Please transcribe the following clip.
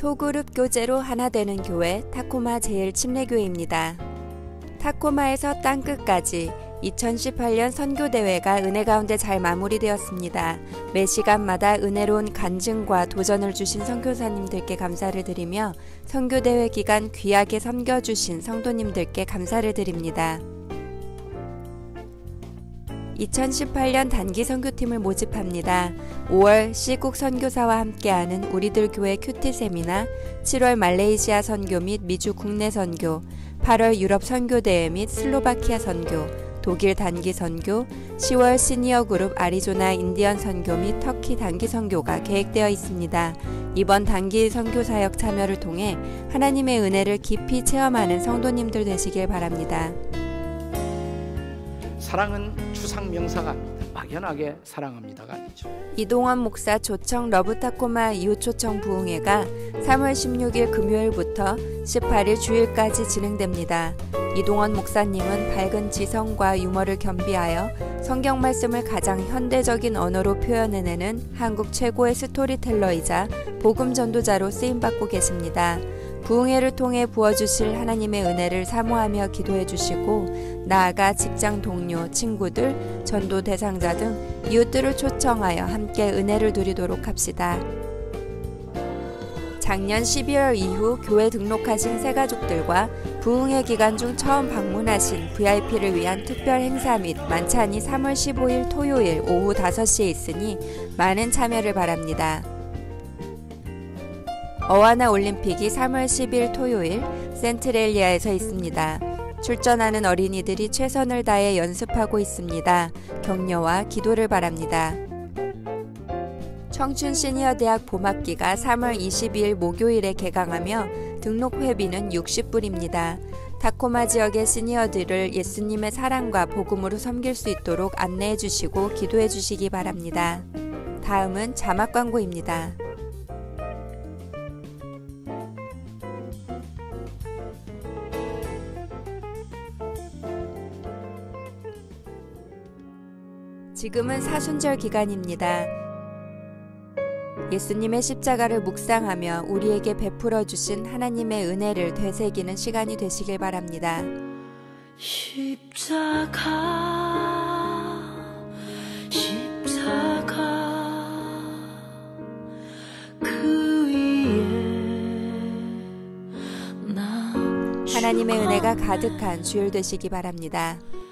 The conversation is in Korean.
소그룹 교제로 하나 되는 교회 타코마 제일침례교회입니다. 타코마에서 땅끝까지 2018년 선교대회가 은혜 가운데 잘 마무리되었습니다. 매 시간마다 은혜로운 간증과 도전을 주신 선교사님들께 감사를 드리며 선교대회 기간 귀하게 섬겨주신 성도님들께 감사를 드립니다. 2018년 단기 선교팀을 모집합니다. 5월 시국 선교사와 함께하는 우리들 교회 큐티 세미나, 7월 말레이시아 선교 및 미주 국내 선교, 8월 유럽 선교대회 및 슬로바키아 선교, 독일 단기 선교, 10월 시니어 그룹 아리조나 인디언 선교 및 터키 단기 선교가 계획되어 있습니다. 이번 단기 선교 사역 참여를 통해 하나님의 은혜를 깊이 체험하는 성도님들 되시길 바랍니다. 사랑은 추상 명사가 아닙니다. 막연하게 사랑합니다가 아니죠. 이동원 목사 초청 러브타코마 이웃 초청 부흥회가 3월 16일 금요일부터 18일 주일까지 진행됩니다. 이동원 목사님은 밝은 지성과 유머를 겸비하여 성경 말씀을 가장 현대적인 언어로 표현해내는 한국 최고의 스토리텔러이자 복음 전도자로 쓰임받고 계십니다. 부흥회를 통해 부어주실 하나님의 은혜를 사모하며 기도해 주시고 나아가 직장 동료, 친구들, 전도 대상자 등 이웃들을 초청하여 함께 은혜를 누리도록 합시다. 작년 12월 이후 교회 등록하신 새가족들과 부흥회 기간 중 처음 방문하신 VIP를 위한 특별 행사 및 만찬이 3월 15일 토요일 오후 5시에 있으니 많은 참여를 바랍니다. 어와나 올림픽이 3월 10일 토요일 센트렐리아에서 있습니다. 출전하는 어린이들이 최선을 다해 연습하고 있습니다. 격려와 기도를 바랍니다. 청춘 시니어 대학 봄학기가 3월 22일 목요일에 개강하며 등록 회비는 60불입니다. 타코마 지역의 시니어들을 예수님의 사랑과 복음으로 섬길 수 있도록 안내해 주시고 기도해 주시기 바랍니다. 다음은 자막 광고입니다. 지금은 사순절 기간입니다. 예수님의 십자가를 묵상하며 우리에게 베풀어 주신 하나님의 은혜를 되새기는 시간이 되시길 바랍니다. 십자가 그 위에 하나님의 은혜가 가득한 주일 되시기 바랍니다.